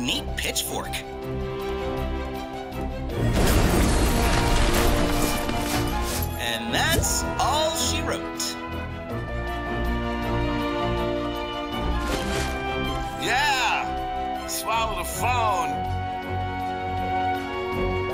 neat pitchfork. And that's all she wrote. Yeah! Swallowed a phone.